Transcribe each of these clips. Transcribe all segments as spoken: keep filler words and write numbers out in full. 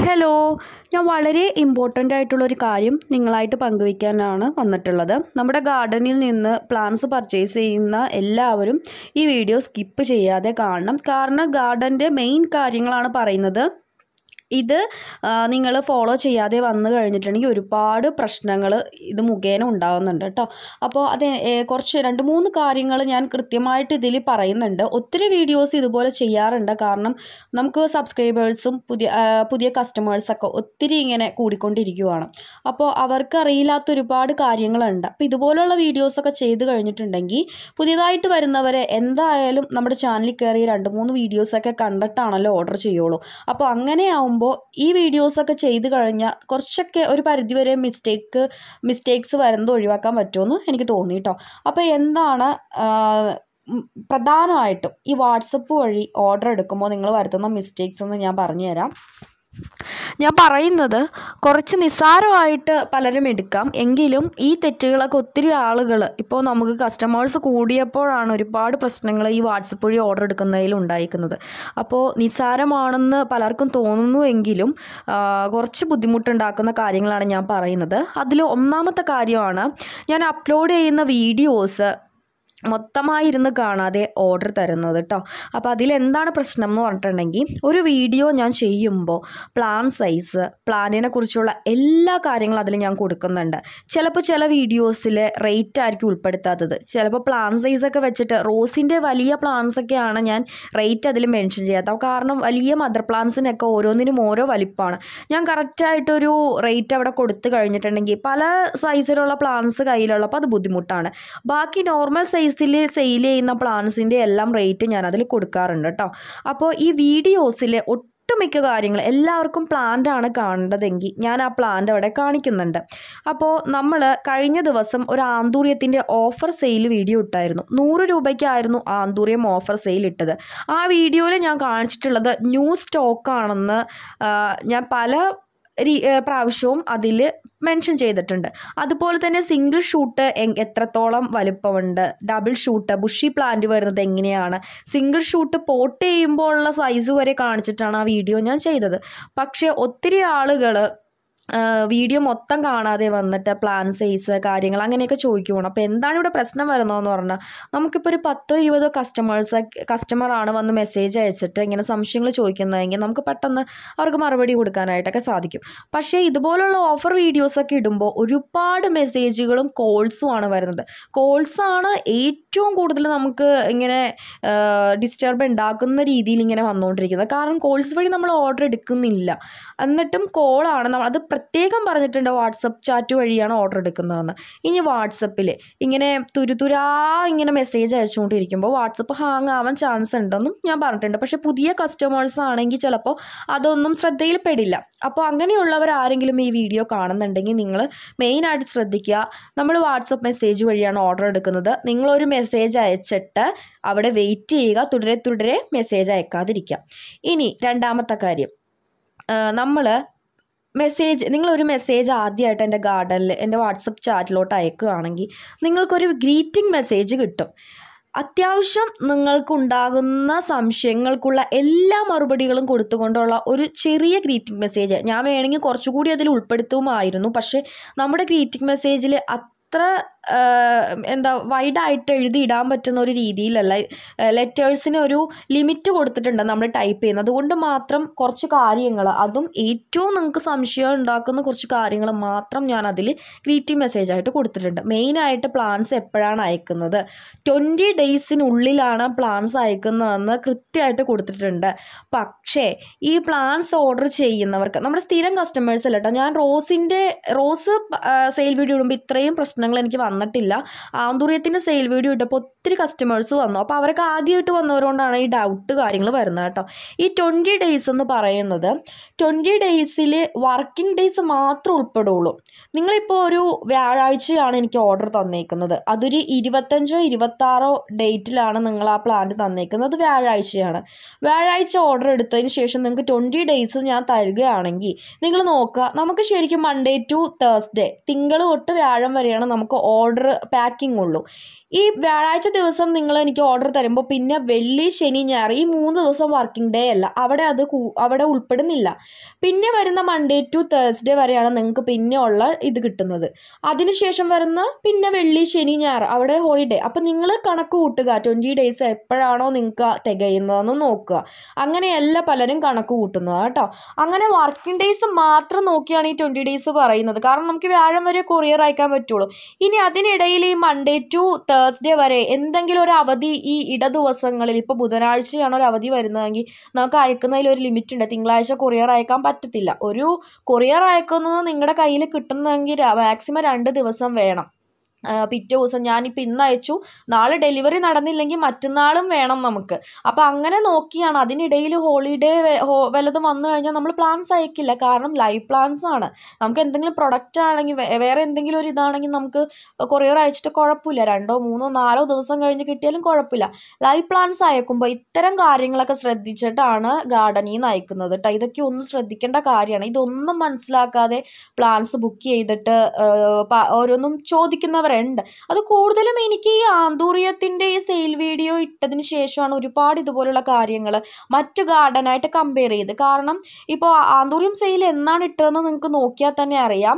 Hello, ഞാൻ വളരെ important ആയിട്ടുള്ളൊരു കാര്യം നിങ്ങളായിട്ട് പങ്കുവയ്ക്കാനാണ് വന്നിട്ടുള്ളത്. നമ്മുടെ ഗാർഡനിൽ നിന്ന് പ്ലാന്റ്സ് പർച്ചേസ് ചെയ്യുന്ന എല്ലാവരും ഈ വീഡിയോ സ്കിപ്പ് ചെയ്യാതെ കാണണം. കാരണം ഗാർഡൻ്റെ മെയിൻ കാര്യങ്ങളാണ് പറയുന്നത്. ഇത് നിങ്ങൾ ഫോളോ ചെയ്യാതെ വന്നു കഴിഞ്ഞിട്ടുണ്ടെങ്കിൽ ഒരുപാട് പ്രശ്നങ്ങൾ ഇത് മുഖേന ഉണ്ടാകുന്നുണ്ട് കേട്ടോ. അപ്പോൾ അത് കുറച്ച് രണ്ട് മൂന്ന് കാര്യങ്ങൾ ഞാൻ കൃത്യമായിട്ട് ഇതിൽ പറയുന്നുണ്ട്. ഒത്തിരി വീഡിയോസ് ഇതുപോലെ ചെയ്യാറുണ്ട്. കാരണം നമുക്ക് സബ്സ്ക്രൈബേഴ്സും പുതിയ പുതിയ കസ്റ്റമേഴ്സൊക്കെ ഒത്തിരി ഇങ്ങനെ കൂടിക്കൊണ്ടിരിക്കുകയാണ്. അപ്പോൾ അവർക്ക് അറിയില്ലാത്ത ഒരുപാട് കാര്യങ്ങളുണ്ട്. അപ്പോൾ ഇതുപോലുള്ള വീഡിയോസൊക്കെ ചെയ്ത് കഴിഞ്ഞിട്ടുണ്ടെങ്കിൽ പുതിയതായിട്ട് വരുന്നവരെ എന്തായാലും നമ്മുടെ ചാനലിൽ കയറി രണ്ട് മൂന്ന് വീഡിയോസൊക്കെ കണ്ടിട്ടാണല്ലോ ഓർഡർ ചെയ്യുള്ളൂ. അപ്പോൾ അങ്ങനെ ആവുമ്പോൾ ഈ വീഡിയോസൊക്കെ ചെയ്ത് കഴിഞ്ഞാൽ കുറച്ചൊക്കെ ഒരു പരിധിവരെ മിസ്റ്റേക്ക് മിസ്റ്റേക്സ് വരുന്നത് ഒഴിവാക്കാൻ പറ്റുമെന്ന് എനിക്ക് തോന്നി കേട്ടോ. അപ്പോൾ എന്താണ് പ്രധാനമായിട്ടും ഈ വാട്സപ്പ് വഴി ഓർഡർ എടുക്കുമ്പോൾ നിങ്ങൾ വരുത്തുന്ന മിസ്റ്റേക്സ് എന്ന് ഞാൻ പറഞ്ഞു തരാം. ഞാൻ പറയുന്നത് കുറച്ച് നിസ്സാരമായിട്ട് പലരും എടുക്കാം. എങ്കിലും ഈ തെറ്റുകളൊക്കെ ഒത്തിരി ആളുകൾ ഇപ്പോൾ നമുക്ക് കസ്റ്റമേഴ്സ് കൂടിയപ്പോഴാണ് ഒരുപാട് പ്രശ്നങ്ങൾ ഈ വാട്സപ്പ് വഴി ഓർഡർ എടുക്കുന്നതിൽ ഉണ്ടായിരിക്കുന്നത്. അപ്പോൾ നിസ്സാരമാണെന്ന് പലർക്കും തോന്നുന്നുവെങ്കിലും കുറച്ച് ബുദ്ധിമുട്ടുണ്ടാക്കുന്ന കാര്യങ്ങളാണ് ഞാൻ പറയുന്നത്. അതിൽ ഒന്നാമത്തെ കാര്യമാണ് ഞാൻ അപ്ലോഡ് ചെയ്യുന്ന വീഡിയോസ് മൊത്തമായി ഇരുന്ന് കാണാതെ ഓർഡർ തരുന്നത് കേട്ടോ. അപ്പോൾ അതിലെന്താണ് പ്രശ്നം എന്ന് പറഞ്ഞിട്ടുണ്ടെങ്കിൽ ഒരു വീഡിയോ ഞാൻ ചെയ്യുമ്പോൾ പ്ലാൻ സൈസ്, പ്ലാനിനെ കുറിച്ചുള്ള എല്ലാ കാര്യങ്ങളും അതിൽ ഞാൻ കൊടുക്കുന്നുണ്ട്. ചിലപ്പോൾ ചില വീഡിയോസിൽ റേറ്റ് ആയിരിക്കും ഉൾപ്പെടുത്താത്തത്. ചിലപ്പോൾ പ്ലാൻ സൈസൊക്കെ വെച്ചിട്ട് റോസിൻ്റെ വലിയ പ്ലാൻസൊക്കെയാണ് ഞാൻ റേറ്റ് അതിൽ മെൻഷൻ ചെയ്യാത്തത്. കാരണം വലിയ മദർ പ്ലാൻസിനൊക്കെ ഓരോന്നിനും ഓരോ വലിപ്പമാണ്. ഞാൻ കറക്റ്റായിട്ടൊരു റേറ്റ് അവിടെ കൊടുത്തു കഴിഞ്ഞിട്ടുണ്ടെങ്കിൽ പല സൈസിലുള്ള പ്ലാൻസ് കയ്യിലുള്ളപ്പോൾ അത് ബുദ്ധിമുട്ടാണ്. ബാക്കി നോർമൽ സൈസ് ിൽ സെയിൽ ചെയ്യുന്ന പ്ലാൻസിൻ്റെ എല്ലാം റേറ്റ് ഞാൻ അതിൽ കൊടുക്കാറുണ്ട് കേട്ടോ. അപ്പോൾ ഈ വീഡിയോസിൽ ഒട്ടുമിക്ക കാര്യങ്ങൾ എല്ലാവർക്കും പ്ലാന്റ് ആണ് കാണേണ്ടതെങ്കിൽ ഞാൻ ആ പ്ലാന്റ് അവിടെ കാണിക്കുന്നുണ്ട്. അപ്പോൾ നമ്മൾ കഴിഞ്ഞ ദിവസം ഒരു ആന്തൂര്യത്തിൻ്റെ ഓഫർ സെയിൽ വീഡിയോ ഇട്ടായിരുന്നു. നൂറ് രൂപയ്ക്കായിരുന്നു ആന്തൂര്യം ഓഫർ സെയിൽ ഇട്ടത്. ആ വീഡിയോയിൽ ഞാൻ കാണിച്ചിട്ടുള്ളത് ന്യൂ സ്റ്റോക്കാണെന്ന് ഞാൻ പല പ്രാവശ്യവും അതിൽ മെൻഷൻ ചെയ്തിട്ടുണ്ട്. അതുപോലെ തന്നെ സിംഗിൾ ഷൂട്ട് എത്രത്തോളം വലുപ്പമുണ്ട്, ഡബിൾ ഷൂട്ട് ബുഷി പ്ലാന്റ് വരുന്നത് എങ്ങനെയാണ്, സിംഗിൾ ഷൂട്ട് പോട്ട് ചെയ്യുമ്പോൾ ഉള്ള സൈസ് വരെ കാണിച്ചിട്ടാണ് ആ വീഡിയോ ഞാൻ ചെയ്തത്. പക്ഷേ ഒത്തിരി ആളുകൾ വീഡിയോ മൊത്തം കാണാതെ വന്നിട്ട് പ്ലാൻ സൈസ് കാര്യങ്ങൾ അങ്ങനെയൊക്കെ ചോദിക്കുവാണ്. അപ്പോൾ എന്താണ് ഇവിടെ പ്രശ്നം വരുന്നതെന്ന് പറഞ്ഞാൽ നമുക്കിപ്പോൾ ഒരു പത്തോ ഇരുപതോ കസ്റ്റമേഴ്സ് കസ്റ്റമറാണ് വന്ന് മെസ്സേജ് അയച്ചിട്ട് ഇങ്ങനെ സംശയങ്ങൾ ചോദിക്കുന്നതെങ്കിൽ നമുക്ക് പെട്ടെന്ന് അവർക്ക് മറുപടി കൊടുക്കാനായിട്ടൊക്കെ സാധിക്കും. പക്ഷേ ഇതുപോലുള്ള ഓഫർ വീഡിയോസൊക്കെ ഇടുമ്പോൾ ഒരുപാട് മെസ്സേജുകളും കോൾസുമാണ് വരുന്നത്. കോൾസാണ് ഏറ്റവും കൂടുതൽ നമുക്ക് ഇങ്ങനെ ഡിസ്റ്റർബ് ഉണ്ടാക്കുന്ന രീതിയിൽ ഇങ്ങനെ വന്നുകൊണ്ടിരിക്കുന്നത്. കാരണം കോൾസ് വഴി നമ്മൾ ഓർഡർ എടുക്കുന്നില്ല, എന്നിട്ടും കോളാണ് നമ്മൾ അത് പ്രത്യേകം പറഞ്ഞിട്ടുണ്ട് വാട്സപ്പ് ചാറ്റ് വഴിയാണ് ഓർഡർ എടുക്കുന്നതെന്ന്. ഇനി വാട്സപ്പിൽ ഇങ്ങനെ തുരുതുരാ ഇങ്ങനെ മെസ്സേജ് അയച്ചുകൊണ്ടിരിക്കുമ്പോൾ വാട്സപ്പ് ഹാങ് ആവാൻ ചാൻസ് ഉണ്ടെന്നും ഞാൻ പറഞ്ഞിട്ടുണ്ട്. പക്ഷേ പുതിയ കസ്റ്റമേഴ്സ് ആണെങ്കിൽ ചിലപ്പോൾ അതൊന്നും ശ്രദ്ധയിൽപ്പെടില്ല. അപ്പോൾ അങ്ങനെയുള്ളവർ ആരെങ്കിലും ഈ വീഡിയോ കാണുന്നുണ്ടെങ്കിൽ നിങ്ങൾ മെയിനായിട്ട് ശ്രദ്ധിക്കുക. നമ്മൾ വാട്സപ്പ് മെസ്സേജ് വഴിയാണ് ഓർഡർ എടുക്കുന്നത്. നിങ്ങളൊരു മെസ്സേജ് അയച്ചിട്ട് അവിടെ വെയിറ്റ് ചെയ്യുക, തുടരെ തുടരെ മെസ്സേജ് അയക്കാതിരിക്കുക. ഇനി രണ്ടാമത്തെ കാര്യം, നമ്മൾ മെസ്സേജ് നിങ്ങളൊരു മെസ്സേജ് ആദ്യമായിട്ട് എൻ്റെ ഗാർഡനിൽ എൻ്റെ വാട്സപ്പ് ചാറ്റിലോട്ട് അയക്കുകയാണെങ്കിൽ നിങ്ങൾക്കൊരു ഗ്രീറ്റിംഗ് മെസ്സേജ് കിട്ടും. അത്യാവശ്യം നിങ്ങൾക്കുണ്ടാകുന്ന സംശയങ്ങൾക്കുള്ള എല്ലാ മറുപടികളും കൊടുത്തുകൊണ്ടുള്ള ഒരു ചെറിയ ഗ്രീറ്റിംഗ് മെസ്സേജ് ഞാൻ വേണമെങ്കിൽ കുറച്ചുകൂടി അതിൽ ഉൾപ്പെടുത്തുമായിരുന്നു. പക്ഷേ നമ്മുടെ ഗ്രീറ്റിംഗ് മെസ്സേജിൽ അത്ര എന്താ വൈഡായിട്ട് എഴുതി ഇടാൻ പറ്റുന്ന ഒരു രീതിയിലല്ല. ലെറ്റേഴ്സിന് ഒരു ലിമിറ്റ് കൊടുത്തിട്ടുണ്ട് നമ്മൾ ടൈപ്പ് ചെയ്യുന്നത്. അതുകൊണ്ട് മാത്രം കുറച്ച് കാര്യങ്ങൾ, അതും ഏറ്റവും നിങ്ങൾക്ക് സംശയം ഉണ്ടാക്കുന്ന കുറച്ച് കാര്യങ്ങൾ മാത്രം ഞാൻ അതിൽ ഗ്രീറ്റിംഗ് മെസ്സേജായിട്ട് കൊടുത്തിട്ടുണ്ട്. മെയിനായിട്ട് പ്ലാൻസ് എപ്പോഴാണ് അയക്കുന്നത്, ട്വൻറ്റി ഡേയ്സിനുള്ളിലാണ് പ്ലാൻസ് അയക്കുന്നതെന്ന് കൃത്യമായിട്ട് കൊടുത്തിട്ടുണ്ട്. പക്ഷേ ഈ പ്ലാൻസ് ഓർഡർ ചെയ്യുന്നവർക്ക് നമ്മുടെ സ്ഥിരം കസ്റ്റമേഴ്സ് അല്ല കേട്ടോ. ഞാൻ റോസിൻ്റെ റോസ് സെയിൽ വീഡിയോ ഇടുമ്പോൾ ഇത്രയും പ്രശ്നങ്ങൾ എനിക്ക് വന്നിട്ടില്ല. ആന്തൂര്യത്തിൻ്റെ സെയിൽ വീഡിയോ ഇട്ടപ്പോൾ ഒത്തിരി കസ്റ്റമേഴ്സ് വന്നു. അപ്പോൾ അവർക്ക് ആദ്യമായിട്ട് വന്നവരുകൊണ്ടാണ് ഈ ഡൗട്ട് കാര്യങ്ങൾ വരുന്നത് കേട്ടോ. ഈ ട്വൻറ്റി ഡേയ്സ് എന്ന് പറയുന്നത് ട്വൻറ്റി ഡേയ്സിൽ വർക്കിംഗ് ഡേയ്സ് മാത്രം ഉൾപ്പെടുള്ളൂ. നിങ്ങളിപ്പോൾ ഒരു വ്യാഴാഴ്ചയാണ് എനിക്ക് ഓർഡർ തന്നേക്കുന്നത്, അതൊരു ഇരുപത്തഞ്ചോ ഇരുപത്താറോ ഡേറ്റിലാണ് നിങ്ങൾ ആ പ്ലാന്റ് തന്നേക്കുന്നത്, അത് വ്യാഴാഴ്ചയാണ്. വ്യാഴാഴ്ച ഓർഡർ എടുത്തതിന് ശേഷം നിങ്ങൾക്ക് ട്വൻറ്റി ഡേയ്സ് ഞാൻ തരികയാണെങ്കിൽ നിങ്ങൾ നോക്കുക, നമുക്ക് ശരിക്കും മൺഡേ ടു തേഴ്സ്ഡേ തിങ്കൾ തൊട്ട് വ്യാഴം വരെയാണ് നമുക്ക് ഓർഡർ ഓർഡർ പാക്കിംഗ് ഉള്ളൂ. ഈ വ്യാഴാഴ്ച ദിവസം നിങ്ങൾ എനിക്ക് ഓർഡർ തരുമ്പോൾ പിന്നെ വെള്ളി ശനി ഞായർ ഈ മൂന്ന് ദിവസം വർക്കിംഗ് ഡേ അല്ല, അവിടെ അത് അവിടെ ഉൾപ്പെടുന്നില്ല. പിന്നെ വരുന്ന മൺഡേ ടു തേഴ്സ്ഡേ വരെയാണ് നിങ്ങൾക്ക് പിന്നെ ഉള്ള ഇത് കിട്ടുന്നത്. അതിനുശേഷം വരുന്ന പിന്നെ വെള്ളി ശനി ഞായർ അവിടെ ഹോളിഡേ. അപ്പം നിങ്ങൾ കണക്ക് കൂട്ടുക, ട്വൻറ്റി ഡേയ്സ് എപ്പോഴാണോ നിങ്ങൾക്ക് തികയുന്നതെന്ന് നോക്കുക. അങ്ങനെയല്ല പലരും കണക്ക് കൂട്ടുന്നത് കേട്ടോ. അങ്ങനെ വർക്കിംഗ് ഡേയ്സ് മാത്രം നോക്കിയാണ് ഈ ട്വൻറ്റി ഡേയ്സ് പറയുന്നത്. കാരണം നമുക്ക് വ്യാഴം വരെ കൊറിയർ അയക്കാൻ പറ്റുള്ളൂ. ഇനി അതിനിടയിൽ ഈ മൺഡേ ടു തേഴ്സ്ഡേ വരെ എന്തെങ്കിലും ഒരു അവധി ഈ ഇട ദിവസങ്ങളിൽ, ഇപ്പോൾ ബുധനാഴ്ചയാണ് ഒരു അവധി വരുന്നതെങ്കിൽ നമുക്ക് അയക്കുന്നതിൽ ഒരു ലിമിറ്റ് ഉണ്ട്. തിങ്കളാഴ്ച കൊറിയർ അയക്കാൻ പറ്റത്തില്ല. ഒരു കൊറിയർ അയക്കുന്നത് നിങ്ങളുടെ കയ്യിൽ കിട്ടുന്നതെങ്കിൽ മാക്സിമം രണ്ട് ദിവസം വേണം. പിറ്റേ ദിവസം ഞാനിപ്പോൾ ഇന്ന് അയച്ചു, നാളെ ഡെലിവറി നടന്നില്ലെങ്കിൽ മറ്റന്നാളും വേണം നമുക്ക്. അപ്പോൾ അങ്ങനെ നോക്കിയാണ്. അതിനിടയിൽ ഹോളിഡേ വല്ലതും വന്നു കഴിഞ്ഞാൽ നമ്മൾ പ്ലാൻസ് അയക്കില്ല. കാരണം ലൈവ് പ്ലാൻസ് ആണ്. നമുക്ക് എന്തെങ്കിലും പ്രൊഡക്റ്റ് ആണെങ്കിൽ വേറെ എന്തെങ്കിലും ഒരു ഇതാണെങ്കിൽ നമുക്ക് കൊറിയർ അയച്ചിട്ട് കുഴപ്പമില്ല. രണ്ടോ മൂന്നോ നാലോ ദിവസം കഴിഞ്ഞ് കിട്ടിയാലും കുഴപ്പമില്ല. ലൈവ് പ്ലാൻസ് അയക്കുമ്പോൾ ഇത്തരം കാര്യങ്ങളൊക്കെ ശ്രദ്ധിച്ചിട്ടാണ് ഗാർഡനിൽ നിന്ന് അയക്കുന്നത് കേട്ടോ. ഇതൊക്കെ ഒന്ന് ശ്രദ്ധിക്കേണ്ട കാര്യമാണ്. ഇതൊന്നും മനസ്സിലാക്കാതെ പ്ലാൻസ് ബുക്ക് ചെയ്തിട്ട് ഓരോന്നും ചോദിക്കുന്നവർ ഉണ്ട്. അത് കൂടുതലും എനിക്ക് ഈ ആന്തൂറിയത്തിൻ്റെ ഈ സെയിൽ വീഡിയോ ഇട്ടതിന് ശേഷമാണ് ഒരുപാട് ഇതുപോലുള്ള കാര്യങ്ങൾ മറ്റു ഗാർഡനായിട്ട് കമ്പയർ ചെയ്ത്. കാരണം ഇപ്പോൾ ആന്തൂറിയം സെയിൽ എന്നാണ് ഇട്ടതെന്ന് നിങ്ങൾക്ക് നോക്കിയാൽ തന്നെ അറിയാം.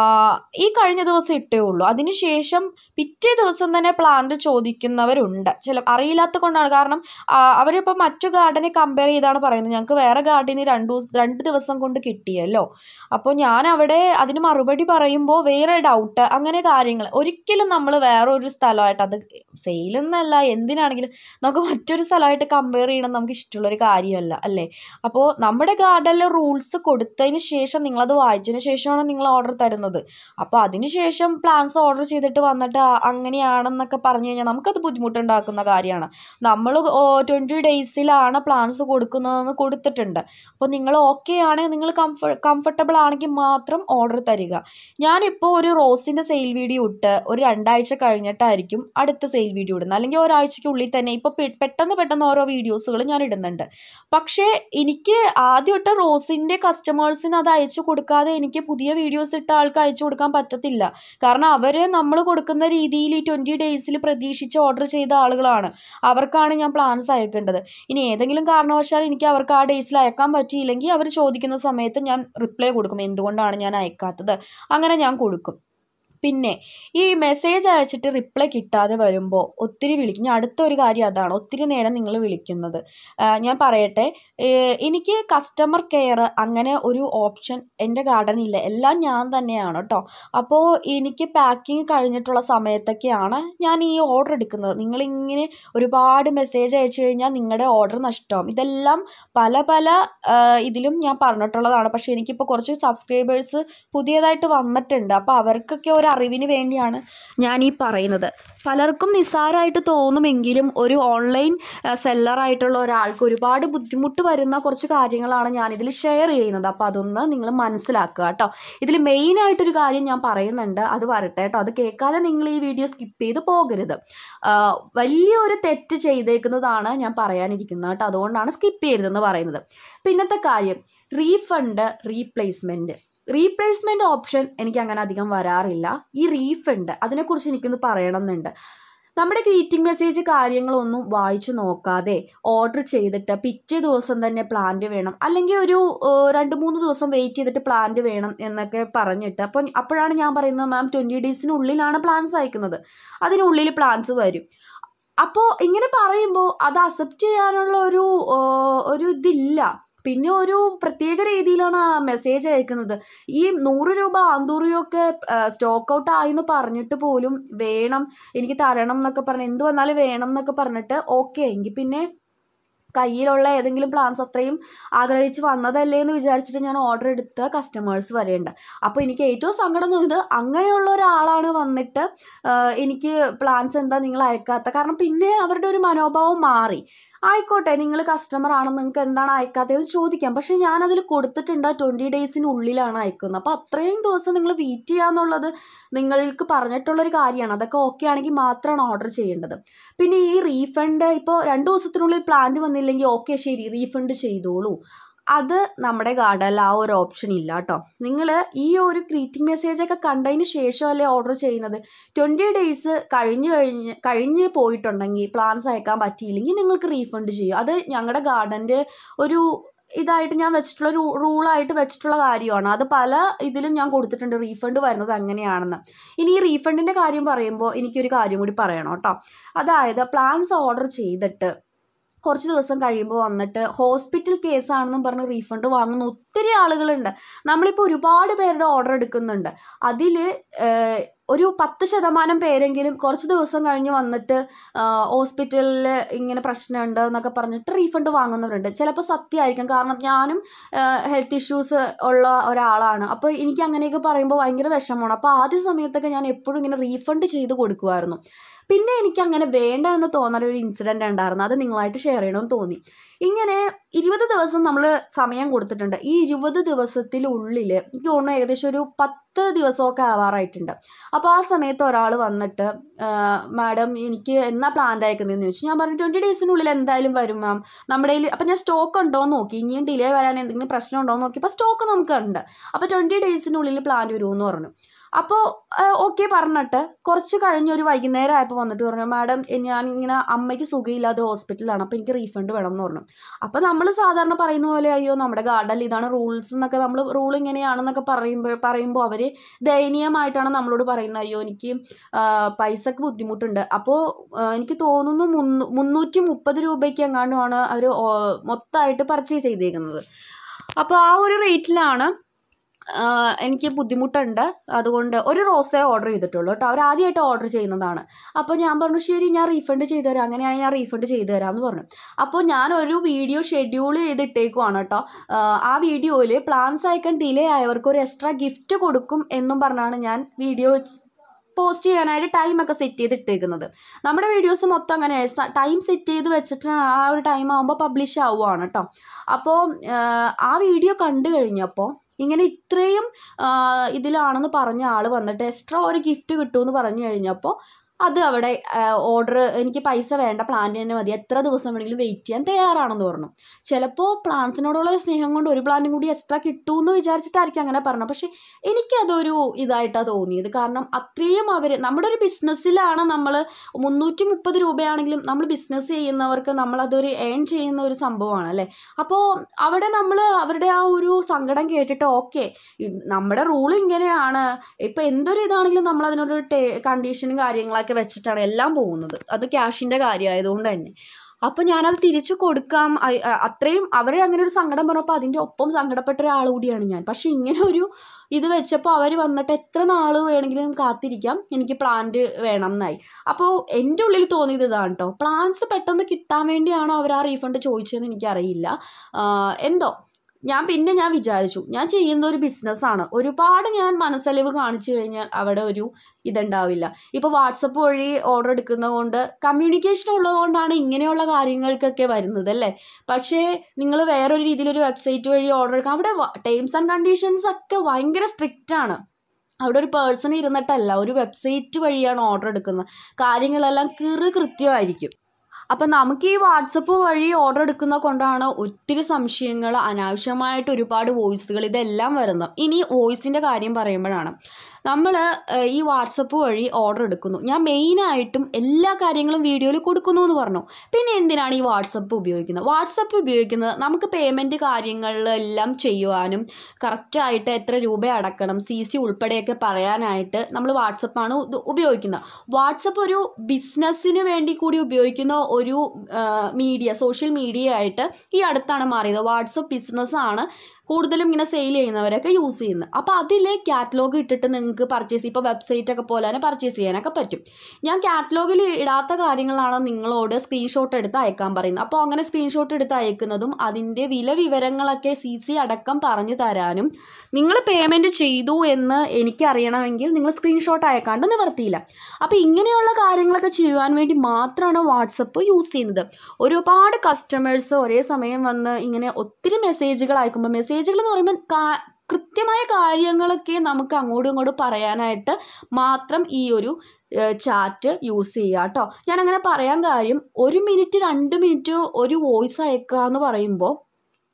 ഈ കഴിഞ്ഞ ദിവസം ഇട്ടേ ഉള്ളൂ. അതിനുശേഷം പിറ്റേ ദിവസം തന്നെ പ്ലാന്റ് ചോദിക്കുന്നവരുണ്ട്. ചില അറിയില്ലാത്ത കൊണ്ടാണ്. കാരണം അവരിപ്പോൾ മറ്റു ഗാർഡനെ കമ്പയർ ചെയ്താണ് പറയുന്നത്. ഞങ്ങൾക്ക് വേറെ ഗാർഡനിൽ രണ്ട് രണ്ട് ദിവസം കൊണ്ട് കിട്ടിയല്ലോ. അപ്പോൾ ഞാൻ അവിടെ അതിന് മറുപടി പറയുമ്പോൾ വേറെ ഡൗട്ട് അങ്ങനെ കാര്യങ്ങൾ. ഒരിക്കലും നമ്മൾ വേറൊരു സ്ഥലമായിട്ട്, അത് സെയിലെന്നല്ല എന്തിനാണെങ്കിലും നമുക്ക് മറ്റൊരു സ്ഥലമായിട്ട് കമ്പയർ ചെയ്യണം നമുക്ക് ഇഷ്ടമുള്ളൊരു കാര്യമല്ല അല്ലേ. അപ്പോൾ നമ്മുടെ ഗാർഡനിലെ റൂൾസ് കൊടുത്തതിന് ശേഷം നിങ്ങളത് വായിച്ചതിന് ശേഷമാണ് നിങ്ങൾ ഓർഡർ തരുന്നത്. അപ്പോൾ അതിന് ശേഷം പ്ലാൻസ് ഓർഡർ ചെയ്തിട്ട് വന്നിട്ട് അങ്ങനെയാണെന്നൊക്കെ പറഞ്ഞു കഴിഞ്ഞാൽ നമുക്കത് ബുദ്ധിമുട്ടുണ്ടാക്കുന്ന കാര്യമാണ്. നമ്മൾ ട്വൻറ്റി ഡേയ്സിലാണ് പ്ലാൻസ് കൊടുക്കുന്നതെന്ന് കൊടുത്തിട്ടുണ്ട്. അപ്പോൾ നിങ്ങൾ ഓക്കെ ആണെങ്കിൽ നിങ്ങൾ കംഫ കംഫർട്ടബിൾ ആണെങ്കിൽ മാത്രം ഓർഡർ തരിക. ഞാനിപ്പോൾ ഒരു റോസിൻ്റെ സെയിൽ വീഡിയോ ഇട്ട് ഒരു രണ്ടാഴ്ച കഴിഞ്ഞിട്ടായിരിക്കും അടുത്ത സെയിൽ വീഡിയോ ഇടുന്നത്. അല്ലെങ്കിൽ ഒരാഴ്ചയ്ക്കുള്ളിൽ തന്നെ ഇപ്പോൾ പെട്ടെന്ന് പെട്ടെന്ന് ഓരോ വീഡിയോസുകൾ ഞാൻ ഇടുന്നുണ്ട്. പക്ഷേ എനിക്ക് ആദ്യം ഇട്ട റോസിൻ്റെ കസ്റ്റമേഴ്സിന് അത് അയച്ചു കൊടുക്കാതെ എനിക്ക് പുതിയ വീഡിയോസ് ഇട്ട ആൾക്ക് അയച്ചു കൊടുക്കാൻ പറ്റത്തില്ല. കാരണം അവർ നമ്മൾ കൊടുക്കുന്ന രീതിയിൽ ഈ ട്വൻറ്റി ഡേയ്സിൽ പ്രതീക്ഷിച്ച് ഓർഡർ ചെയ്ത ആളുകളാണ്. അവർക്കാണ് ഞാൻ പ്ലാൻസ് അയക്കേണ്ടത്. ഇനി ഏതെങ്കിലും കാരണവശാൽ എനിക്ക് അവർക്ക് ആ ഡേയ്സിൽ അയക്കാൻ പറ്റിയില്ലെങ്കിൽ അവർ ചോദിക്കുന്ന സമയത്ത് ഞാൻ റിപ്ലൈ കൊടുക്കും, എന്തുകൊണ്ടാണ് ഞാൻ അയക്കാത്തത്, അങ്ങനെ ഞാൻ കൊടുക്കും. പിന്നെ ഈ മെസ്സേജ് അയച്ചിട്ട് റിപ്ലൈ കിട്ടാതെ വരുമ്പോൾ ഒത്തിരി വിളിക്കും. ഞാൻ അടുത്തൊരു കാര്യം അതാണ്, ഒത്തിരി നേരം നിങ്ങൾ വിളിക്കുന്നത്. ഞാൻ പറയട്ടെ, എനിക്ക് കസ്റ്റമർ കെയർ അങ്ങനെ ഒരു ഓപ്ഷൻ എൻ്റെ ഗാർഡനില്ല. എല്ലാം ഞാൻ തന്നെയാണ് കേട്ടോ. അപ്പോൾ എനിക്ക് പാക്കിങ് കഴിഞ്ഞിട്ടുള്ള സമയത്തൊക്കെയാണ് ഞാൻ ഈ ഓർഡർ എടുക്കുന്നത്. നിങ്ങളിങ്ങനെ ഒരുപാട് മെസ്സേജ് അയച്ചു കഴിഞ്ഞാൽ നിങ്ങളുടെ ഓർഡർ നഷ്ടമാവും. ഇതെല്ലാം പല പല ഇതിലും ഞാൻ പറഞ്ഞിട്ടുള്ളതാണ്. പക്ഷേ എനിക്കിപ്പോൾ കുറച്ച് സബ്സ്ക്രൈബേഴ്സ് പുതിയതായിട്ട് വന്നിട്ടുണ്ട്. അപ്പോൾ അവർക്കൊക്കെ ഒരു അറിവിന് വേണ്ടിയാണ് ഞാൻ ഈ പറയുന്നത്. പലർക്കും നിസ്സാരമായിട്ട് തോന്നുമെങ്കിലും ഒരു ഓൺലൈൻ സെല്ലറായിട്ടുള്ള ഒരാൾക്ക് ഒരുപാട് ബുദ്ധിമുട്ട് വരുന്ന കുറച്ച് കാര്യങ്ങളാണ് ഞാനിതിൽ ഷെയർ ചെയ്യുന്നത്. അപ്പോൾ അതൊന്ന് നിങ്ങൾ മനസ്സിലാക്കുക കേട്ടോ. ഇതിൽ മെയിനായിട്ടൊരു കാര്യം ഞാൻ പറയുന്നുണ്ട്, അത് വരട്ടെ കേട്ടോ. അത് കേൾക്കാതെ നിങ്ങൾ ഈ വീഡിയോ സ്കിപ്പ് ചെയ്ത് പോകരുത്. വലിയൊരു തെറ്റ് ചെയ്തേക്കുന്നതാണ് ഞാൻ പറയാനിരിക്കുന്നത് കേട്ടോ. അതുകൊണ്ടാണ് സ്കിപ്പ് ചെയ്യരുതെന്ന് പറയുന്നത്. പിന്നത്തെ കാര്യം റീഫണ്ട്, റീപ്ലേസ്മെൻറ്റ്. റീപ്ലേസ്മെൻറ്റ് ഓപ്ഷൻ എനിക്ക് അങ്ങനെ അധികം വരാറില്ല. ഈ റീഫണ്ട് അതിനെക്കുറിച്ച് എനിക്കൊന്ന് പറയണം എന്നുണ്ട്. നമ്മുടെ ഗ്രീറ്റിംഗ് മെസ്സേജ് കാര്യങ്ങളൊന്നും വായിച്ചു നോക്കാതെ ഓർഡർ ചെയ്തിട്ട് പിറ്റേ ദിവസം തന്നെ പ്ലാന്റ് വേണം, അല്ലെങ്കിൽ ഒരു രണ്ട് മൂന്ന് ദിവസം വെയിറ്റ് ചെയ്തിട്ട് പ്ലാന്റ് വേണം എന്നൊക്കെ പറഞ്ഞിട്ട്, അപ്പം അപ്പോഴാണ് ഞാൻ പറയുന്നത് മാം ട്വൻറ്റി ഡേയ്സിനുള്ളിലാണ് പ്ലാൻസ് അയക്കുന്നത്, അതിനുള്ളിൽ പ്ലാൻസ് വരും. അപ്പോൾ ഇങ്ങനെ പറയുമ്പോൾ അത് അക്സെപ്റ്റ് ചെയ്യാനുള്ള ഒരു ഒരു ഇതില്ല. പിന്നെ ഒരു പ്രത്യേക രീതിയിലാണ് ആ മെസ്സേജ് അയക്കുന്നത്. ഈ നൂറ് രൂപ ആന്തൂറിയൊക്കെ സ്റ്റോക്ക് ഔട്ട് ആയെന്ന് പറഞ്ഞിട്ട് പോലും വേണം എനിക്ക് തരണം എന്നൊക്കെ പറഞ്ഞ് എന്ത് വന്നാലും വേണം എന്നൊക്കെ പറഞ്ഞിട്ട് ഓക്കെ എങ്കിൽ പിന്നെ കയ്യിലുള്ള ഏതെങ്കിലും പ്ലാൻസ് അത്രയും ആഗ്രഹിച്ച് വന്നതല്ലേ എന്ന് വിചാരിച്ചിട്ട് ഞാൻ ഓർഡർ എടുത്ത കസ്റ്റമേഴ്സ് വരെയുണ്ട്. അപ്പോൾ എനിക്ക് ഏറ്റവും സങ്കടം തോന്നിയത് അങ്ങനെയുള്ള ഒരാളാണ് വന്നിട്ട് എനിക്ക് പ്ലാൻസ് എന്താ നിങ്ങൾ അയക്കാത്ത, കാരണം പിന്നെ അവരുടെ ഒരു മനോഭാവം മാറി. ആയിക്കോട്ടെ, നിങ്ങൾ കസ്റ്റമർ ആണ്, നിങ്ങൾക്ക് എന്താണ് അയക്കാത്തതെന്ന് ചോദിക്കാം. പക്ഷേ ഞാനതിൽ കൊടുത്തിട്ടുണ്ട് ട്വൻറ്റി ഡേയ്സിനുള്ളിലാണ് അയക്കുന്നത്. അപ്പോൾ അത്രയും ദിവസം നിങ്ങൾ വെയിറ്റ് ചെയ്യാന്നുള്ളത് നിങ്ങൾക്ക് പറഞ്ഞിട്ടുള്ളൊരു കാര്യമാണ്. അതൊക്കെ ഓക്കെ ആണെങ്കിൽ മാത്രമാണ് ഓർഡർ ചെയ്യേണ്ടത്. പിന്നെ ഈ റീഫണ്ട് ഇപ്പോൾ രണ്ട് ദിവസത്തിനുള്ളിൽ പ്ലാന്റ് വന്നില്ലെങ്കിൽ ഓക്കെ ശരി റീഫണ്ട് ചെയ്തോളൂ, അത് നമ്മുടെ ഗാർഡനിൽ ആ ഒരു ഓപ്ഷൻ ഇല്ല കേട്ടോ. നിങ്ങൾ ഈ ഒരു ഗ്രീറ്റിംഗ് മെസ്സേജൊക്കെ കണ്ടതിന് ശേഷമല്ലേ ഓർഡർ ചെയ്യുന്നത്. ട്വൻറ്റി ഡേയ്സ് കഴിഞ്ഞ് കഴിഞ്ഞ് കഴിഞ്ഞ് പോയിട്ടുണ്ടെങ്കിൽ പ്ലാൻസ് അയക്കാൻ പറ്റിയില്ലെങ്കിൽ നിങ്ങൾക്ക് റീഫണ്ട് ചെയ്യും. അത് ഞങ്ങളുടെ ഗാർഡൻ്റെ ഒരു ഇതായിട്ട് ഞാൻ വെച്ചിട്ടുള്ള റൂ റൂളായിട്ട് വെച്ചിട്ടുള്ള കാര്യമാണ്. അത് പല ഇതിലും ഞാൻ കൊടുത്തിട്ടുണ്ട് റീഫണ്ട് വരുന്നത് അങ്ങനെയാണെന്ന്. ഇനി ഈ റീഫണ്ടിൻ്റെ കാര്യം പറയുമ്പോൾ എനിക്കൊരു കാര്യം കൂടി പറയണം കേട്ടോ. അതായത് പ്ലാൻസ് ഓർഡർ ചെയ്തിട്ട് കുറച്ച് ദിവസം കഴിയുമ്പോൾ വന്നിട്ട് ഹോസ്പിറ്റൽ കേസാണെന്നും പറഞ്ഞ് റീഫണ്ട് വാങ്ങുന്ന ഒത്തിരി ആളുകളുണ്ട്. നമ്മളിപ്പോൾ ഒരുപാട് പേരുടെ ഓർഡർ എടുക്കുന്നുണ്ട്. അതിൽ ഒരു പത്ത് ശതമാനം പേരെങ്കിലും കുറച്ച് ദിവസം കഴിഞ്ഞ് വന്നിട്ട് ഹോസ്പിറ്റലിൽ ഇങ്ങനെ പ്രശ്നമുണ്ട് എന്നൊക്കെ പറഞ്ഞിട്ട് റീഫണ്ട് വാങ്ങുന്നവരുണ്ട്. ചിലപ്പോൾ സത്യമായിരിക്കും. കാരണം ഞാനും ഹെൽത്ത് ഇഷ്യൂസ് ഉള്ള ഒരാളാണ്. അപ്പോൾ എനിക്ക് അങ്ങനെയൊക്കെ പറയുമ്പോൾ ഭയങ്കര വിഷമമാണ്. അപ്പോൾ ആദ്യ സമയത്തൊക്കെ ഞാൻ എപ്പോഴും ഇങ്ങനെ റീഫണ്ട് ചെയ്ത് കൊടുക്കുമായിരുന്നു. പിന്നെ എനിക്ക് അങ്ങനെ വേണ്ട എന്ന് തോന്നുന്ന ഒരു ഇൻസിഡൻ്റ് ഉണ്ടായിരുന്നു. അത് നിങ്ങളായിട്ട് ഷെയർ ചെയ്യണമെന്ന് തോന്നി. ഇങ്ങനെ ഇരുപത് ദിവസം നമ്മൾ സമയം കൊടുത്തിട്ടുണ്ട്. ഈ ഇരുപത് ദിവസത്തിനുള്ളിൽ എനിക്ക് തോന്നുന്നു ഏകദേശം ഒരു പത്ത് ദിവസമൊക്കെ ആവാറായിട്ടുണ്ട്. അപ്പോൾ ആ സമയത്ത് ഒരാൾ വന്നിട്ട് മാഡം എനിക്ക് എന്നാ പ്ലാൻ അയക്കുന്നതെന്ന് ചോദിച്ചു. ഞാൻ പറഞ്ഞു ട്വൻറ്റി ഡേയ്സിനുള്ളിൽ എന്തായാലും വരും മാം നമ്മുടെ കയ്യിൽ. അപ്പോൾ ഞാൻ സ്റ്റോക്ക് ഉണ്ടോ എന്ന് നോക്കി. ഇനിയും ഡിലേ വരാൻ എന്തെങ്കിലും പ്രശ്നം ഉണ്ടോ എന്ന് നോക്കി. അപ്പോൾ സ്റ്റോക്ക് നമുക്കുണ്ട്. അപ്പോൾ ട്വൻറ്റി ഡേയ്സിനുള്ളിൽ പ്ലാൻ വരുമെന്ന് പറഞ്ഞു. അപ്പോൾ ഓക്കെ പറഞ്ഞിട്ട് കുറച്ച് കഴിഞ്ഞ് ഒരു വൈകുന്നേരം ആയപ്പോൾ വന്നിട്ട് പറഞ്ഞു മാഡം ഞാനിങ്ങനെ അമ്മയ്ക്ക് സുഖമില്ലാതെ ഹോസ്പിറ്റലാണ്, അപ്പോൾ എനിക്ക് റീഫണ്ട് വേണം എന്ന് പറഞ്ഞു. അപ്പോൾ നമ്മൾ സാധാരണ പറയുന്ന പോലെ അയ്യോ നമ്മുടെ ഗാർഡനിൽ ഇതാണ് റൂൾസ് എന്നൊക്കെ നമ്മൾ റൂൾ ഇങ്ങനെയാണെന്നൊക്കെ പറയുമ്പോൾ പറയുമ്പോൾ അവർ ദയനീയമായിട്ടാണ് നമ്മളോട് പറയുന്നത് അയ്യോ എനിക്ക് പൈസക്ക് ബുദ്ധിമുട്ടുണ്ട്. അപ്പോൾ എനിക്ക് തോന്നുന്നു മുന്നൂ മുന്നൂറ്റി മുപ്പത് രൂപയ്ക്ക് എങ്ങാണ്ടുമാണ് അവർ മൊത്തമായിട്ട് പർച്ചേസ് ചെയ്തേക്കുന്നത്. അപ്പോൾ ആ ഒരു റേറ്റിലാണ് എനിക്ക് ബുദ്ധിമുട്ടുണ്ട്. അതുകൊണ്ട് ഒരു റോസേ ഓർഡർ ചെയ്തിട്ടുള്ളൂ കേട്ടോ. അവർ ആദ്യമായിട്ട് ഓർഡർ ചെയ്യുന്നതാണ്. അപ്പോൾ ഞാൻ പറഞ്ഞു ശരി ഞാൻ റീഫണ്ട് ചെയ്തു തരാം, അങ്ങനെയാണെങ്കിൽ ഞാൻ റീഫണ്ട് ചെയ്തു തരാമെന്ന് പറഞ്ഞു. അപ്പോൾ ഞാൻ ഒരു വീഡിയോ ഷെഡ്യൂൾ ചെയ്തിട്ടേക്കുവാണ് കേട്ടോ. ആ വീഡിയോയിൽ പ്ലാൻസ് അയക്കാൻ ഡിലേ ആയവർക്ക് ഒരു എക്സ്ട്രാ ഗിഫ്റ്റ് കൊടുക്കും എന്നും പറഞ്ഞാണ് ഞാൻ വീഡിയോ പോസ്റ്റ് ചെയ്യാനായിട്ട് ടൈമൊക്കെ സെറ്റ് ചെയ്ത് ഇട്ടേക്കുന്നത്. നമ്മുടെ വീഡിയോസ് മൊത്തം അങ്ങനെ ടൈം സെറ്റ് ചെയ്ത് വെച്ചിട്ട് ആ ഒരു ടൈം ആകുമ്പോൾ പബ്ലിഷ് ആവുകയാണ് കേട്ടോ. അപ്പോൾ ആ വീഡിയോ കണ്ടു കഴിഞ്ഞപ്പോൾ ഇങ്ങനെ ഇത്രയും ഇതിലാണെന്ന് പറഞ്ഞ ആൾ വന്നിട്ട് എക്സ്ട്രാ ഒരു ഗിഫ്റ്റ് കിട്ടുമെന്ന് പറഞ്ഞു കഴിഞ്ഞപ്പോൾ അത് അവിടെ ഓർഡർ എനിക്ക് പൈസ വേണ്ട പ്ലാന്റ് തന്നെ മതി, എത്ര ദിവസം വേണമെങ്കിലും വെയിറ്റ് ചെയ്യാൻ തയ്യാറാണെന്ന് പറഞ്ഞു. ചിലപ്പോൾ പ്ലാന്റ്സിനോടുള്ള സ്നേഹം കൊണ്ട് ഒരു പ്ലാന്റും കൂടി എക്സ്ട്രാ കിട്ടുമെന്ന് വിചാരിച്ചിട്ടായിരിക്കും അങ്ങനെ പറഞ്ഞു. പക്ഷേ എനിക്കതൊരു ഇതായിട്ടാണ് തോന്നിയത്. കാരണം അത്രയും അവർ നമ്മുടെ ഒരു ബിസിനസ്സിലാണ് നമ്മൾ മുന്നൂറ്റി മുപ്പത് രൂപയാണെങ്കിലും നമ്മൾ ബിസിനസ് ചെയ്യുന്നവർക്ക് നമ്മളതൊരു ഏൺ ചെയ്യുന്ന ഒരു സംഭവമാണ് അല്ലേ. അപ്പോൾ അവിടെ നമ്മൾ അവരുടെ ആ ഒരു സങ്കടം കേട്ടിട്ട് ഓക്കെ നമ്മുടെ റൂൾ ഇങ്ങനെയാണ്, ഇപ്പോൾ എന്തൊരു ഇതാണെങ്കിലും നമ്മളതിനൊരു ടേ കണ്ടീഷനും കാര്യങ്ങളൊക്കെ വെച്ചിട്ടാണ് എല്ലാം പോകുന്നത്. അത് ക്യാഷിൻ്റെ കാര്യമായതുകൊണ്ട് തന്നെ. അപ്പോൾ ഞാനത് തിരിച്ചു കൊടുക്കാം അത്രയും അവർ അങ്ങനെ ഒരു സങ്കടം പറഞ്ഞപ്പോൾ അതിൻ്റെ ഒപ്പം സങ്കടപ്പെട്ട ഒരാൾ കൂടിയാണ് ഞാൻ. പക്ഷേ ഇങ്ങനെ ഒരു ഇത് വെച്ചപ്പോൾ അവർ വന്നിട്ട് എത്ര നാൾ വേണമെങ്കിലും കാത്തിരിക്കാം എനിക്ക് പ്ലാന്റ് വേണം എന്നായി. അപ്പോൾ എൻ്റെ ഉള്ളിൽ തോന്നിയത് ഇതാണ് കേട്ടോ, പ്ലാന്റ്സ് പെട്ടെന്ന് കിട്ടാൻ വേണ്ടിയാണോ അവർ ആ റീഫണ്ട് ചോദിച്ചതെന്ന് എനിക്കറിയില്ല. എന്തോ ഞാൻ പിന്നെ ഞാൻ വിചാരിച്ചു ഞാൻ ചെയ്യുന്ന ഒരു ബിസിനസ്സാണ്. ഒരുപാട് ഞാൻ മനസ്സലിവ് കാണിച്ചു കഴിഞ്ഞാൽ അവിടെ ഒരു ഇതുണ്ടാവില്ല. ഇപ്പോൾ വാട്സപ്പ് വഴി ഓർഡർ എടുക്കുന്നത് കൊണ്ട് കമ്മ്യൂണിക്കേഷൻ ഉള്ളതുകൊണ്ടാണ് ഇങ്ങനെയുള്ള കാര്യങ്ങൾക്കൊക്കെ വരുന്നത് അല്ലേ. പക്ഷേ നിങ്ങൾ വേറൊരു രീതിയിലൊരു വെബ്സൈറ്റ് വഴി ഓർഡർ എടുക്കുക, അവിടെ ടേംസ് ആൻഡ് കണ്ടീഷൻസ് ഒക്കെ ഭയങ്കര സ്ട്രിക്റ്റ് ആണ്. അവിടെ ഒരു പേഴ്സൺ ഇരുന്നിട്ടല്ല, ഒരു വെബ്സൈറ്റ് വഴിയാണ് ഓർഡർ എടുക്കുന്നത്. കാര്യങ്ങളെല്ലാം കീറ് കൃത്യമായിരിക്കും. അപ്പം നമുക്ക് ഈ വാട്സപ്പ് വഴി ഓർഡർ എടുക്കുന്നത് കൊണ്ടാണ് ഒത്തിരി സംശയങ്ങൾ, അനാവശ്യമായിട്ട് ഒരുപാട് വോയിസുകൾ ഇതെല്ലാം വരുന്നത്. ഇനി വോയിസിൻ്റെ കാര്യം പറയുമ്പോഴാണ് നമ്മൾ ഈ വാട്സപ്പ് വഴി ഓർഡർ എടുക്കുന്നു. ഞാൻ മെയിനായിട്ടും എല്ലാ കാര്യങ്ങളും വീഡിയോയിൽ കൊടുക്കുന്നു എന്ന് പറഞ്ഞു. പിന്നെ എന്തിനാണ് ഈ വാട്സപ്പ് ഉപയോഗിക്കുന്നത്? വാട്സപ്പ് ഉപയോഗിക്കുന്നത് നമുക്ക് പേയ്മെൻറ്റ് കാര്യങ്ങളിലെല്ലാം ചെയ്യുവാനും കറക്റ്റായിട്ട് എത്ര രൂപ അടക്കണം സി സി ഉൾപ്പെടെയൊക്കെ പറയാനായിട്ട് നമ്മൾ വാട്സപ്പാണ് ഉപയോഗിക്കുന്നത്. വാട്സപ്പ് ഒരു ബിസിനസ്സിന് വേണ്ടി കൂടി ഉപയോഗിക്കുന്ന ഒരു മീഡിയ, സോഷ്യൽ മീഡിയ ആയിട്ട് ഈ അടുത്താണ് മാറിയത്. വാട്സപ്പ് ബിസിനസ്സാണ് കൂടുതലും ഇങ്ങനെ സെയിൽ ചെയ്യുന്നവരൊക്കെ യൂസ് ചെയ്യുന്നത്. അപ്പോൾ അതിൽ കാറ്റലോഗ് ഇട്ടിട്ട് നിങ്ങൾക്ക് പർച്ചേസ്, ഇപ്പോൾ വെബ്സൈറ്റൊക്കെ പോലെ തന്നെ പർച്ചേസ് ചെയ്യാനൊക്കെ പറ്റും. ഞാൻ കാറ്റലോഗിൽ ഇടാത്ത കാര്യങ്ങളാണ് നിങ്ങളോട് സ്ക്രീൻഷോട്ട് എടുത്ത് അയക്കാൻ പറയുന്നത്. അപ്പോൾ അങ്ങനെ സ്ക്രീൻഷോട്ട് എടുത്ത് അയക്കുന്നതും അതിൻ്റെ വില വിവരങ്ങളൊക്കെ സി സി അടക്കം പറഞ്ഞു തരാനും നിങ്ങൾ പേയ്മെൻറ്റ് ചെയ്തു എന്ന് എനിക്കറിയണമെങ്കിൽ നിങ്ങൾ സ്ക്രീൻഷോട്ട് അയക്കാണ്ട് നിവർത്തിയില്ല. അപ്പോൾ ഇങ്ങനെയുള്ള കാര്യങ്ങളൊക്കെ ചെയ്യുവാൻ വേണ്ടി മാത്രമാണ് വാട്സപ്പ് യൂസ് ചെയ്യുന്നത്. ഒരുപാട് കസ്റ്റമേഴ്സ് ഒരേ സമയം വന്ന് ഇങ്ങനെ ഒത്തിരി മെസ്സേജുകൾ അയക്കുമ്പോൾ, മെസ്സേജുകൾ എന്ന് പറയുമ്പോൾ കാ കൃത്യമായ കാര്യങ്ങളൊക്കെ നമുക്ക് അങ്ങോട്ടും ഇങ്ങോട്ടും പറയാനായിട്ട് മാത്രം ഈ ഒരു ചാറ്റ് യൂസ് ചെയ്യുക കേട്ടോ. ഞാനങ്ങനെ പറയാൻ കാര്യം ഒരു മിനിറ്റ് രണ്ട് മിനിറ്റ് ഒരു വോയിസ് അയക്കുക എന്ന് പറയുമ്പോൾ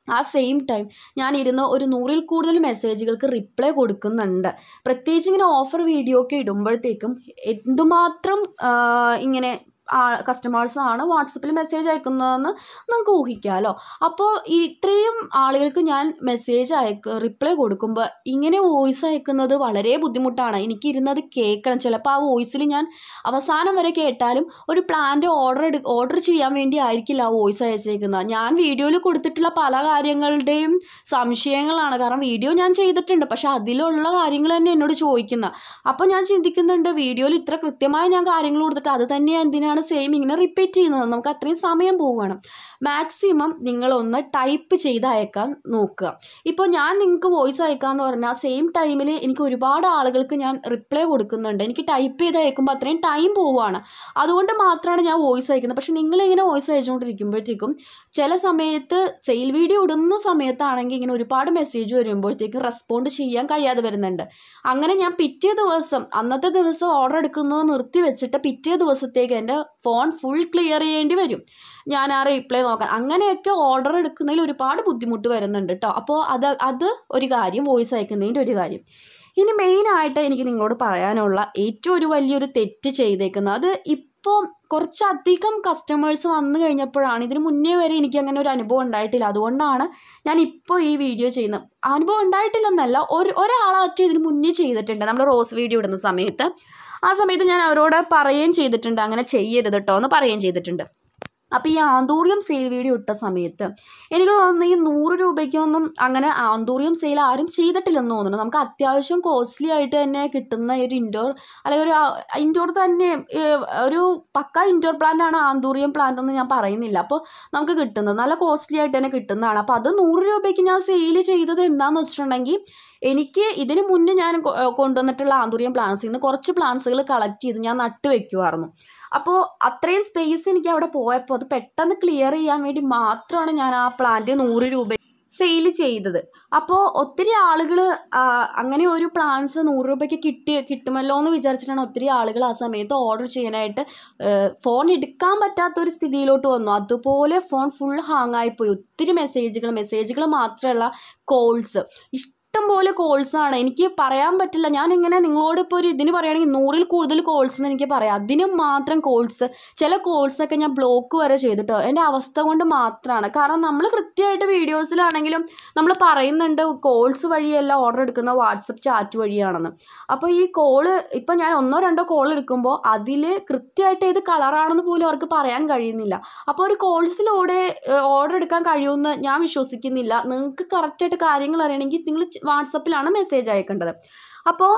ആ സെയിം ടൈം ഞാൻ ഇരുന്ന് ഒരു നൂറിൽ കൂടുതൽ മെസ്സേജുകൾക്ക് റിപ്ലൈ കൊടുക്കുന്നുണ്ട്. പ്രത്യേകിച്ച് ഇങ്ങനെ ഓഫർ വീഡിയോ ഒക്കെ ഇടുമ്പോഴത്തേക്കും എന്തുമാത്രം ഇങ്ങനെ ആ കസ്റ്റമേഴ്സാണ് വാട്സപ്പിൽ മെസ്സേജ് അയക്കുന്നതെന്ന് നമുക്ക് ഊഹിക്കാമല്ലോ. അപ്പോൾ ഈ ഇത്രയും ആളുകൾക്ക് ഞാൻ മെസ്സേജ് അയക്ക റിപ്ലൈ കൊടുക്കുമ്പോൾ ഇങ്ങനെ വോയിസ് അയക്കുന്നത് വളരെ ബുദ്ധിമുട്ടാണ്. എനിക്കിരുന്നത് കേൾക്കണം. ചിലപ്പോൾ ആ വോയിസിൽ ഞാൻ അവസാനം വരെ കേട്ടാലും ഒരു പ്ലാൻ്റെ ഓർഡർ എടു ഓർഡർ ചെയ്യാൻ വേണ്ടി ആയിരിക്കില്ല ആ വോയിസ് അയച്ചേക്കുന്നത്. ഞാൻ വീഡിയോയിൽ കൊടുത്തിട്ടുള്ള പല കാര്യങ്ങളുടെയും സംശയങ്ങളാണ്. കാരണം വീഡിയോ ഞാൻ ചെയ്തിട്ടുണ്ട്, പക്ഷേ അതിലുള്ള കാര്യങ്ങൾ തന്നെ എന്നോട് ചോദിക്കുന്നത്. അപ്പോൾ ഞാൻ ചിന്തിക്കുന്നുണ്ട്, വീഡിയോയിൽ ഇത്ര കൃത്യമായി ഞാൻ കാര്യങ്ങൾ കൊടുത്തിട്ട് അത് തന്നെ എന്തിനാണ് സെയിം ഇങ്ങനെ റിപ്പീറ്റ് ചെയ്യുന്നത്? നമുക്ക് അത്രയും സമയം പോവുകയാണ്. മാക്സിമം നിങ്ങളൊന്ന് ടൈപ്പ് ചെയ്ത് അയക്കാൻ നോക്കുക. ഇപ്പോൾ ഞാൻ നിങ്ങൾക്ക് വോയിസ് അയക്കാമെന്ന് പറഞ്ഞാൽ സെയിം ടൈമിൽ എനിക്ക് ഒരുപാട് ആളുകൾക്ക് ഞാൻ റിപ്ലൈ കൊടുക്കുന്നുണ്ട്. എനിക്ക് ടൈപ്പ് ചെയ്ത് അയക്കുമ്പോൾ അത്രയും ടൈം പോവുകയാണ്. അതുകൊണ്ട് മാത്രമാണ് ഞാൻ വോയിസ് അയക്കുന്നത്. പക്ഷേ നിങ്ങളിങ്ങനെ വോയിസ് അയച്ചുകൊണ്ടിരിക്കുമ്പോഴത്തേക്കും ചില സമയത്ത് സെയിൽ വീഡിയോ ഇടുന്ന സമയത്താണെങ്കിൽ ഇങ്ങനെ ഒരുപാട് മെസ്സേജ് വരുമ്പോഴത്തേക്കും റെസ്പോണ്ട് ചെയ്യാൻ കഴിയാതെ വരുന്നുണ്ട്. അങ്ങനെ ഞാൻ പിറ്റേ ദിവസം അന്നത്തെ ദിവസം ഓർഡർ എടുക്കുന്നത് നിർത്തി വെച്ചിട്ട് പിറ്റേ ദിവസത്തേക്ക് എൻ്റെ ഫോൺ ഫുൾ ക്ലിയർ ചെയ്യേണ്ടി വരും, ഞാൻ ആ റീപ്ലൈ നോക്കാൻ. അങ്ങനെയൊക്കെ ഓർഡർ എടുക്കുന്നതിൽ ഒരുപാട് ബുദ്ധിമുട്ട് വരുന്നുണ്ട് കേട്ടോ. അപ്പോൾ അത് അത് ഒരു കാര്യം, വോയിസ് അയക്കുന്നതിൻ്റെ ഒരു കാര്യം. ഇനി മെയിനായിട്ട് എനിക്ക് നിങ്ങളോട് പറയാനുള്ള ഏറ്റവും ഒരു വലിയൊരു തെറ്റ് ചെയ്തേക്കുന്നത്, അത് ഇപ്പോൾ കുറച്ചധികം കസ്റ്റമേഴ്സ് വന്നു കഴിഞ്ഞപ്പോഴാണ്. ഇതിന് മുന്നേ വരെ എനിക്ക് അങ്ങനെ ഒരു അനുഭവം ഉണ്ടായിട്ടില്ല. അതുകൊണ്ടാണ് ഞാൻ ഇപ്പോൾ ഈ വീഡിയോ ചെയ്യുന്നത്. അനുഭവം ഉണ്ടായിട്ടില്ലെന്നല്ല, ഒരു ഒരാളായിട്ട് ഇതിന് മുന്നേ ചെയ്തിട്ടുണ്ട്. നമ്മൾ റോസ് വീഡിയോ ഇടുന്ന സമയത്ത് ആ സമയത്ത് ഞാൻ അവരോട് പറയുകയും ചെയ്തിട്ടുണ്ട്, അങ്ങനെ ചെയ്യരുത് കേട്ടോ എന്ന് പറയുകയും ചെയ്തിട്ടുണ്ട്. അപ്പോൾ ഈ ആന്തൂറിയം സെയിൽ വീഡിയോ ഇട്ട സമയത്ത് എനിക്ക് തോന്നുന്നു ഈ നൂറ് രൂപയ്ക്കൊന്നും അങ്ങനെ ആന്തൂറിയം സെയിൽ ആരും ചെയ്തിട്ടില്ലെന്ന് തോന്നുന്നു. നമുക്ക് അത്യാവശ്യം കോസ്റ്റ്ലി ആയിട്ട് തന്നെ കിട്ടുന്ന ഒരു ഇൻഡോർ, അല്ലെങ്കിൽ ഒരു ഇൻഡോർ തന്നെ ഒരു പക്ക ഇൻഡോർ പ്ലാന്റ് ആണ് ആന്തൂറിയം പ്ലാന്റ് എന്ന് ഞാൻ പറയുന്നില്ല. അപ്പോൾ നമുക്ക് കിട്ടുന്നത് നല്ല കോസ്റ്റ്ലി ആയിട്ട് തന്നെ കിട്ടുന്നതാണ്. അപ്പോൾ അത് നൂറ് രൂപയ്ക്ക് ഞാൻ സെയിൽ ചെയ്തത് എന്താണെന്ന് വെച്ചിട്ടുണ്ടെങ്കിൽ, എനിക്ക് ഇതിന് മുന്നേ ഞാൻ കൊണ്ടുവന്നിട്ടുള്ള ആന്തൂറിയം പ്ലാന്റ്സിൽ നിന്ന് കുറച്ച് പ്ലാന്റ്സുകൾ കളക്ട് ചെയ്ത് ഞാൻ നട്ടു വയ്ക്കുമായിരുന്നു. അപ്പോൾ അത്രയും സ്പേസ് എനിക്ക് അവിടെ പോയപ്പോൾ അത് പെട്ടെന്ന് ക്ലിയർ ചെയ്യാൻ വേണ്ടി മാത്രമാണ് ഞാൻ ആ പ്ലാന്റ് നൂറ് രൂപ സെയിൽ ചെയ്തത്. അപ്പോൾ ഒത്തിരി ആളുകൾ അങ്ങനെ ഒരു പ്ലാന്റ്സ് നൂറ് രൂപയ്ക്ക് കിട്ടി കിട്ടുമല്ലോ എന്ന് വിചാരിച്ചിട്ടാണ് ഒത്തിരി ആളുകൾ ആ സമയത്ത് ഓർഡർ ചെയ്യാനായിട്ട് ഫോൺ എടുക്കാൻ പറ്റാത്തൊരു സ്ഥിതിയിലോട്ട് വന്നു. അതുപോലെ ഫോൺ ഫുൾ ഹാങ് ആയിപ്പോയി. ഒത്തിരി മെസ്സേജുകൾ മെസ്സേജുകൾ മാത്രമല്ല കോൾസ്, ഇഷ്ടംപോലെ കോൾസാണ്. എനിക്ക് പറയാൻ പറ്റില്ല. ഞാനിങ്ങനെ നിങ്ങളോട് ഇപ്പോൾ ഒരു ഇതിന് പറയുകയാണെങ്കിൽ നൂറിൽ കൂടുതൽ കോൾസ് എന്ന് എനിക്ക് പറയാം. അതിന് മാത്രം കോൾസ്, ചില കോൾസൊക്കെ ഞാൻ ബ്ലോക്ക് വരെ ചെയ്തിട്ടോ. എൻ്റെ അവസ്ഥ കൊണ്ട് മാത്രമാണ്. കാരണം നമ്മൾ കൃത്യമായിട്ട് വീഡിയോസിലാണെങ്കിലും നമ്മൾ പറയുന്നുണ്ട് കോൾസ് വഴിയല്ല ഓർഡർ എടുക്കുന്ന, വാട്സപ്പ് ചാറ്റ് വഴിയാണെന്ന്. അപ്പോൾ ഈ കോള് ഇപ്പോൾ ഞാൻ ഒന്നോ രണ്ടോ കോൾ എടുക്കുമ്പോൾ അതിൽ കൃത്യമായിട്ട് ഏത് കളറാണെന്ന് പോലും അവർക്ക് പറയാൻ കഴിയുന്നില്ല. അപ്പോൾ ഒരു കോൾസിലൂടെ ഓർഡർ എടുക്കാൻ കഴിയുമെന്ന് ഞാൻ വിശ്വസിക്കുന്നില്ല. നിങ്ങൾക്ക് കറക്റ്റായിട്ട് കാര്യങ്ങൾ അറിയണമെങ്കിൽ നിങ്ങൾ വാട്സപ്പിലാണ് മെസ്സേജ് അയക്കേണ്ടത്. അപ്പോൾ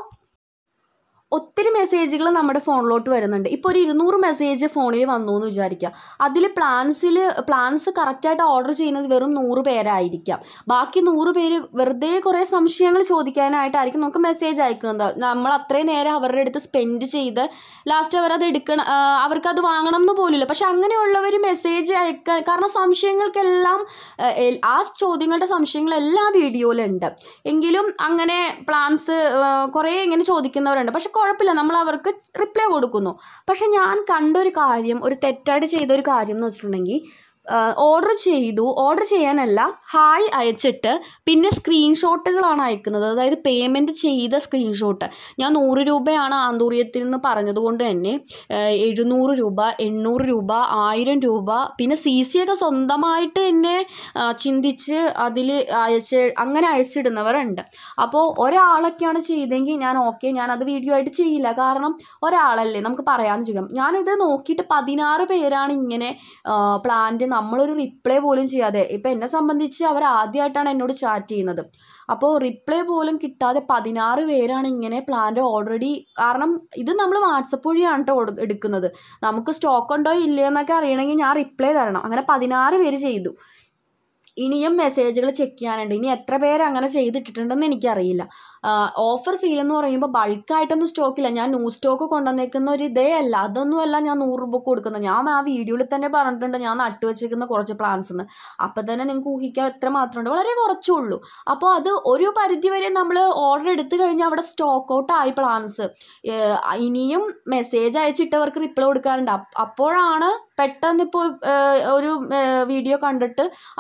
ഒത്തിരി മെസ്സേജുകൾ നമ്മുടെ ഫോണിലോട്ട് വരുന്നുണ്ട്. ഇപ്പോൾ ഒരു ഇരുന്നൂറ് മെസ്സേജ് ഫോണിൽ വന്നു എന്ന് വിചാരിക്കുക. അതിൽ പ്ലാൻസിൽ പ്ലാൻസ് കറക്റ്റായിട്ട് ഓർഡർ ചെയ്യുന്നത് വെറും നൂറ് പേരായിരിക്കാം. ബാക്കി നൂറ് പേര് വെറുതെ കുറേ സംശയങ്ങൾ ചോദിക്കാനായിട്ടായിരിക്കും നമുക്ക് മെസ്സേജ് അയക്കുന്നത്. നമ്മൾ അത്രയും നേരം അവരുടെ അടുത്ത് സ്പെൻഡ് ചെയ്ത് ലാസ്റ്റ് അവരത് എടുക്കണം, അവർക്കത് വാങ്ങണം എന്ന് പോലുമില്ല. പക്ഷെ അങ്ങനെയുള്ളവർ മെസ്സേജ് അയക്കാൻ, കാരണം സംശയങ്ങൾക്കെല്ലാം ആ ചോദ്യങ്ങളുടെ സംശയങ്ങളെല്ലാം വീഡിയോയിലുണ്ട്. എങ്കിലും അങ്ങനെ പ്ലാൻസ് കുറേ ഇങ്ങനെ ചോദിക്കുന്നവരുണ്ട്. പക്ഷെ കുഴപ്പമില്ല, നമ്മൾ അവർക്ക് റിപ്ലൈ കൊടുക്കുന്നു. പക്ഷെ ഞാൻ കണ്ടൊരു കാര്യം, ഒരു തെറ്റായിട്ട് ചെയ്തൊരു കാര്യം എന്ന് വെച്ചിട്ടുണ്ടെങ്കിൽ, ഓർഡർ ചെയ്തു ഓർഡർ ചെയ്യാനല്ല ഹായ് അയച്ചിട്ട് പിന്നെ സ്ക്രീൻഷോട്ടുകളാണ് അയക്കുന്നത്. അതായത് പേയ്മെൻറ്റ് ചെയ്ത സ്ക്രീൻഷോട്ട്. ഞാൻ നൂറ് രൂപയാണ് ആന്തൂറിയത്തിൽ നിന്ന് പറഞ്ഞതുകൊണ്ട് തന്നെ എഴുന്നൂറ് രൂപ, എണ്ണൂറ് രൂപ, ആയിരം രൂപ, പിന്നെ സി സി ഒക്കെ സ്വന്തമായിട്ട് തന്നെ ചിന്തിച്ച് അതിൽ അയച്ച് അങ്ങനെ അയച്ചിടുന്നവരുണ്ട്. അപ്പോൾ ഒരാളൊക്കെയാണ് ചെയ്തെങ്കിൽ ഞാൻ ഓക്കെ, ഞാനത് വീഡിയോ ആയിട്ട് ചെയ്യില്ല. കാരണം ഒരാളല്ലേ, നമുക്ക് പറയാമെന്ന് ചെയ്യാം. ഞാനിത് നോക്കിയിട്ട് പതിനാറ് പേരാണ് ഇങ്ങനെ പ്ലാന്റ് നമ്മളൊരു റിപ്ലൈ പോലും ചെയ്യാതെ, ഇപ്പം എന്നെ സംബന്ധിച്ച് അവർ ആദ്യമായിട്ടാണ് എന്നോട് ചാറ്റ് ചെയ്യുന്നത്. അപ്പോൾ റിപ്ലൈ പോലും കിട്ടാതെ പതിനാറ് പേരാണ് ഇങ്ങനെ പ്ലാന്റ് ഓൾറെഡി, കാരണം ഇത് നമ്മൾ വാട്സപ്പ് വഴിയാണ് കേട്ടോ എടുക്കുന്നത്. നമുക്ക് സ്റ്റോക്ക് ഉണ്ടോ ഇല്ലയോ എന്നൊക്കെ അറിയണമെങ്കിൽ ഞാൻ റിപ്ലൈ തരണം. അങ്ങനെ പതിനാറ് പേര് ചെയ്തു. ഇനിയും മെസ്സേജുകൾ ചെക്ക് ചെയ്യാനുണ്ട്. ഇനി എത്ര പേര് അങ്ങനെ ചെയ്തിട്ടുണ്ടെന്ന് എനിക്കറിയില്ല. ഓഫർ സെയിൽ എന്ന് പറയുമ്പോൾ ബൾക്കായിട്ടൊന്നും സ്റ്റോക്കില്ല. ഞാൻ ന്യൂ സ്റ്റോക്ക് കൊണ്ടുവന്നേക്കുന്ന ഒരു ഇതേ അല്ല, അതൊന്നുമല്ല ഞാൻ നൂറ് രൂപ കൊടുക്കുന്നത്. ഞാൻ ആ വീഡിയോയിൽ തന്നെ പറഞ്ഞിട്ടുണ്ട് ഞാൻ നട്ടു വെച്ചിരിക്കുന്ന കുറച്ച് പ്ലാൻസ് എന്ന്. അപ്പം തന്നെ നിങ്ങൾക്ക് ഊഹിക്കാൻ എത്ര മാത്രമുണ്ട്, വളരെ കുറച്ചേ ഉള്ളൂ. അപ്പോൾ അത് ഒരു പരിധി വരെ നമ്മൾ ഓർഡർ എടുത്തു കഴിഞ്ഞാൽ അവിടെ സ്റ്റോക്ക് ഔട്ട് ആയി പ്ലാൻസ്. ഇനിയും മെസ്സേജ് അയച്ചിട്ടവർക്ക് റിപ്ലൈ കൊടുക്കാറുണ്ട്. അപ്പോഴാണ് പെട്ടെന്ന് ഇപ്പോൾ ഒരു വീഡിയോ കണ്ടിട്ട് അവർ പേയ്മെൻറ്റ്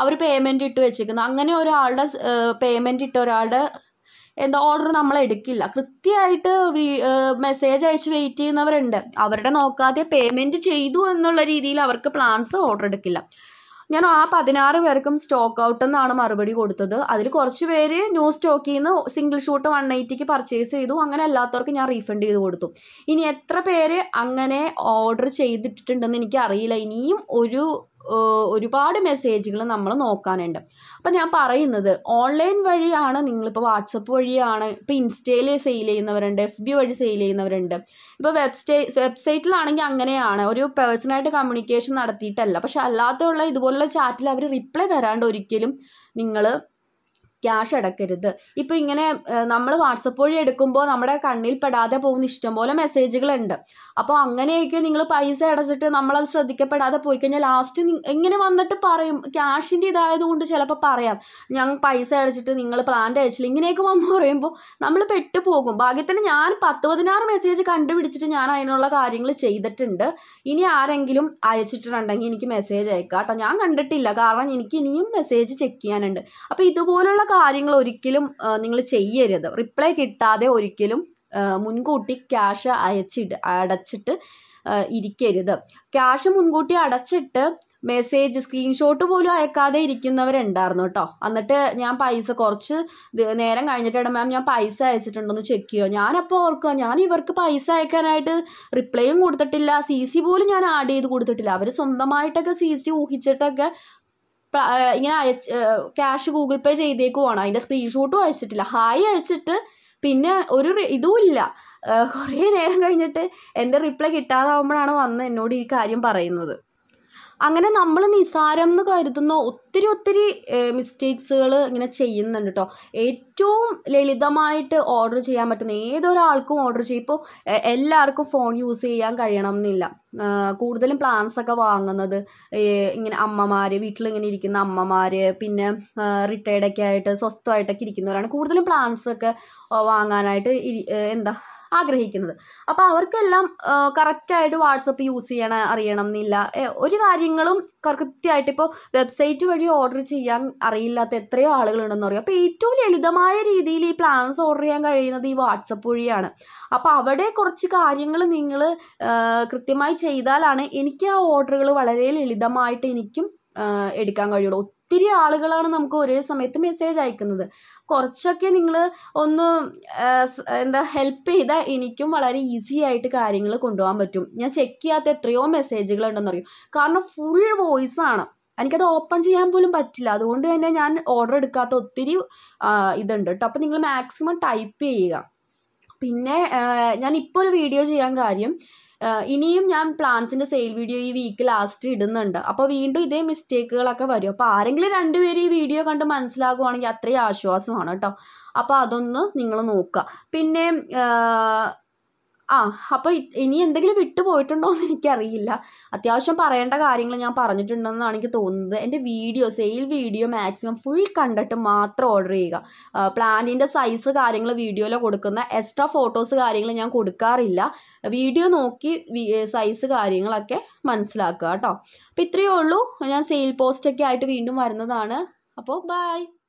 പേയ്മെൻറ്റ് ഇട്ട് വെച്ചേക്കുന്നത്. അങ്ങനെ ഒരാളുടെ പേയ്മെൻറ്റ് ഇട്ട ഒരാളുടെ എന്താ ഓർഡർ നമ്മൾ എടുക്കില്ല. കൃത്യമായിട്ട് വീ മെസ്സേജ് അയച്ച് വെയിറ്റ് ചെയ്യുന്നവരുണ്ട്. അവരുടെ നോക്കാതെ പേയ്മെൻറ്റ് ചെയ്തു എന്നുള്ള രീതിയിൽ അവർക്ക് പ്ലാൻസ് ഓർഡർ എടുക്കില്ല. ഞാൻ ആ പതിനാറ് പേർക്കും സ്റ്റോക്ക് ഔട്ട് എന്നാണ് മറുപടി കൊടുത്തത്. അതിൽ കുറച്ച് പേര് ന്യൂ സ്റ്റോക്കിൽ നിന്ന് സിംഗിൾ ഷൂട്ട് വൺ എയ്റ്റിക്ക് പർച്ചേസ് ചെയ്തു. അങ്ങനെ അല്ലാത്തവർക്ക് ഞാൻ റീഫണ്ട് ചെയ്ത് കൊടുത്തു. ഇനി എത്ര പേര് അങ്ങനെ ഓർഡർ ചെയ്തിട്ടുണ്ടെന്ന് എനിക്കറിയില്ല. ഇനിയും ഒരു ഒരുപാട് മെസ്സേജുകൾ നമ്മൾ നോക്കാനുണ്ട്. അപ്പം ഞാൻ പറയുന്നത് ഓൺലൈൻ വഴിയാണ്, നിങ്ങളിപ്പോൾ വാട്സപ്പ് വഴിയാണ്, ഇപ്പോൾ ഇൻസ്റ്റയിൽ സെയിൽ ചെയ്യുന്നവരുണ്ട്, എഫ് ബി വഴി സെയിൽ ചെയ്യുന്നവരുണ്ട്. ഇപ്പോൾ വെബ്സൈ വെബ്സൈറ്റിലാണെങ്കിൽ അങ്ങനെയാണ്, ഒരു പേഴ്സണായിട്ട് കമ്മ്യൂണിക്കേഷൻ നടത്തിയിട്ടല്ല. പക്ഷെ അല്ലാത്തുള്ള ഇതുപോലുള്ള ചാറ്റിൽ അവർ റിപ്ലൈ തരാണ്ട് ഒരിക്കലും നിങ്ങൾ ക്യാഷ് അടക്കരുത്. ഇപ്പോൾ ഇങ്ങനെ നമ്മൾ വാട്സപ്പ് വഴി എടുക്കുമ്പോൾ നമ്മുടെ കണ്ണിൽ പെടാതെ പോകുന്ന ഇഷ്ടംപോലെ മെസ്സേജുകളുണ്ട്. അപ്പോൾ അങ്ങനെയൊക്കെ നിങ്ങൾ പൈസ അടച്ചിട്ട് നമ്മളത് ശ്രദ്ധിക്കപ്പെടാതെ പോയി കഴിഞ്ഞാൽ ലാസ്റ്റ് ഇങ്ങനെ വന്നിട്ട് പറയും, ക്യാഷിൻ്റെ ഇതായതുകൊണ്ട് ചിലപ്പോൾ പറയാം ഞങ്ങൾ പൈസ അടച്ചിട്ട് നിങ്ങൾ പ്ലാന്റ് അയച്ചില്ല, ഇങ്ങനെയൊക്കെ വന്ന് പറയുമ്പോൾ നമ്മൾ പെട്ടുപോകും. ഭാഗ്യത്തിന് ഞാൻ പത്ത് പതിനാറ് മെസ്സേജ് കണ്ടുപിടിച്ചിട്ട് ഞാൻ അതിനുള്ള കാര്യങ്ങൾ ചെയ്തിട്ടുണ്ട്. ഇനി ആരെങ്കിലും അയച്ചിട്ടുണ്ടെങ്കിൽ എനിക്ക് മെസ്സേജ് അയക്കാം കേട്ടോ. ഞാൻ കണ്ടിട്ടില്ല, കാരണം എനിക്ക് ഇനിയും മെസ്സേജ് ചെക്ക് ചെയ്യാനുണ്ട്. അപ്പോൾ ഇതുപോലുള്ള കാര്യങ്ങൾ ഒരിക്കലും നിങ്ങൾ ചെയ്യരുത്. റിപ്ലൈ കിട്ടാതെ ഒരിക്കലും മുൻകൂട്ടി ക്യാഷ് അയച്ചിട്ട് അടച്ചിട്ട് ഇരിക്കരുത്. ക്യാഷ് മുൻകൂട്ടി അടച്ചിട്ട് മെസ്സേജ് സ്ക്രീൻഷോട്ട് പോലും അയക്കാതെ ഇരിക്കുന്നവരുണ്ടായിരുന്നു കേട്ടോ. എന്നിട്ട് ഞാൻ പൈസ കുറച്ച് നേരം കഴിഞ്ഞിട്ട് മാം ഞാൻ പൈസ അയച്ചിട്ടുണ്ടെന്ന് ചെക്ക് ചെയ്യുമോ. ഞാനപ്പോൾ ഓർക്കുക, ഞാൻ ഇവർക്ക് പൈസ അയക്കാനായിട്ട് റിപ്ലൈയും കൊടുത്തിട്ടില്ല, സി സി പോലും ഞാൻ ആഡ് ചെയ്ത് കൊടുത്തിട്ടില്ല. അവർ സ്വന്തമായിട്ടൊക്കെ സി സി ഊഹിച്ചിട്ടൊക്കെ ഇങ്ങനെ അയച്ച് ക്യാഷ് ഗൂഗിൾ പേ ചെയ്തേക്കുവാണ്. അതിൻ്റെ സ്ക്രീൻഷോട്ടും അയച്ചിട്ടില്ല. ഹായ് അയച്ചിട്ട് പിന്നെ ഒരു ഇതും ഇല്ല. കുറേ നേരം കഴിഞ്ഞിട്ട് എൻ്റെ റിപ്ലൈ കിട്ടാതാവുമ്പോഴാണ് വന്ന് എന്നോട് ഈ കാര്യം പറയുന്നത്. അങ്ങനെ നമ്മൾ നിസ്സാരം എന്ന് കരുതുന്ന ഒത്തിരി ഒത്തിരി മിസ്റ്റേക്സുകൾ ഇങ്ങനെ ചെയ്യുന്നുണ്ട് കേട്ടോ. ഏറ്റവും ലളിതമായിട്ട് ഓർഡർ ചെയ്യാൻ പറ്റുന്ന ഏതൊരാൾക്കും ഓർഡർ ചെയ്യും. ഇപ്പോൾ എല്ലാവർക്കും ഫോൺ യൂസ് ചെയ്യാൻ കഴിയണം എന്നില്ല. കൂടുതലും പ്ലാൻസൊക്കെ വാങ്ങുന്നത് ഇങ്ങനെ അമ്മമാർ, വീട്ടിലിങ്ങനെ ഇരിക്കുന്ന അമ്മമാർ, പിന്നെ റിട്ടയർഡൊക്കെ ആയിട്ട് സ്വസ്ഥമായിട്ടൊക്കെ ഇരിക്കുന്നവരാണ് കൂടുതലും പ്ലാൻസൊക്കെ വാങ്ങാനായിട്ട് എന്താ ആഗ്രഹിക്കുന്നത്. അപ്പോൾ അവർക്കെല്ലാം കറക്റ്റായിട്ട് വാട്സപ്പ് യൂസ് ചെയ്യണ അറിയണം എന്നില്ല. ഒരു കാര്യങ്ങളും കൃത്യമായിട്ട് ഇപ്പോൾ വെബ്സൈറ്റ് വഴി ഓർഡർ ചെയ്യാൻ അറിയില്ലാത്ത എത്രയോ ആളുകളുണ്ടെന്ന് പറയും. അപ്പോൾ ഏറ്റവും ലളിതമായ രീതിയിൽ ഈ പ്ലാൻസ് ഓർഡർ ചെയ്യാൻ കഴിയുന്നത് ഈ വാട്സപ്പ് വഴിയാണ്. അപ്പോൾ അവിടെ കുറച്ച് കാര്യങ്ങൾ നിങ്ങൾ കൃത്യമായി ചെയ്താലാണ് എനിക്ക് ആ ഓർഡറുകൾ വളരെ ലളിതമായിട്ട് എനിക്കും എടുക്കാൻ കഴിയുള്ളൂ. ഒത്തിരി ആളുകളാണ് നമുക്ക് ഒരേ സമയത്ത് മെസ്സേജ് അയക്കുന്നത്. കുറച്ചൊക്കെ നിങ്ങൾ ഒന്ന് എന്താ ഹെൽപ്പ് ചെയ്താൽ എനിക്കും വളരെ ഈസി ആയിട്ട് കാര്യങ്ങൾ കൊണ്ടുപോകാൻ പറ്റും. ഞാൻ ചെക്ക് ചെയ്യാത്ത എത്രയോ മെസ്സേജുകളുണ്ടെന്ന് അറിയും. കാരണം ഫുൾ വോയിസാണ്, എനിക്കത് ഓപ്പൺ ചെയ്യാൻ പോലും പറ്റില്ല. അതുകൊണ്ട് തന്നെ ഞാൻ ഓർഡർ എടുക്കാത്ത ഒത്തിരി ഇതുണ്ട് കേട്ടോ. അപ്പോൾ നിങ്ങൾ മാക്സിമം ടൈപ്പ് ചെയ്യുക. പിന്നെ ഞാൻ ഇപ്പോൾ ഒരു വീഡിയോ ചെയ്യാൻ കാര്യം, ഇനിയും ഞാൻ പ്ലാൻസിൻ്റെ സെയിൽ വീഡിയോ ഈ വീക്ക് ലാസ്റ്റ് ഇടുന്നുണ്ട്. അപ്പോൾ വീണ്ടും ഇതേ മിസ്റ്റേക്കുകളൊക്കെ വരും. അപ്പോൾ ആരെങ്കിലും രണ്ടുപേര് ഈ വീഡിയോ കണ്ട് മനസ്സിലാകുവാണെങ്കിൽ അത്രയും ആശ്വാസമാണ് കേട്ടോ. അപ്പോൾ അതൊന്ന് നിങ്ങൾ നോക്കുക. പിന്നെ ആ അപ്പോൾ ഇനി എന്തെങ്കിലും വിട്ടു പോയിട്ടുണ്ടോ എന്ന് എനിക്കറിയില്ല. അത്യാവശ്യം പറയേണ്ട കാര്യങ്ങൾ ഞാൻ പറഞ്ഞിട്ടുണ്ടെന്നാണ് എനിക്ക് തോന്നുന്നത്. എൻ്റെ video sale video maximum full കണ്ടിട്ട് മാത്രം ഓർഡർ ചെയ്യുക. പ്ലാനിൻ്റെ സൈസ് കാര്യങ്ങൾ വീഡിയോയിൽ കൊടുക്കുന്ന എക്സ്ട്രാ ഫോട്ടോസ് കാര്യങ്ങൾ ഞാൻ കൊടുക്കാറില്ല. വീഡിയോ നോക്കി സൈസ് കാര്യങ്ങളൊക്കെ മനസ്സിലാക്കുക കേട്ടോ. അപ്പോൾ ഇത്രയേ ഉള്ളൂ. ഞാൻ സെയിൽ പോസ്റ്റൊക്കെ ആയിട്ട് വീണ്ടും വരുന്നതാണ്. അപ്പോൾ ബൈ.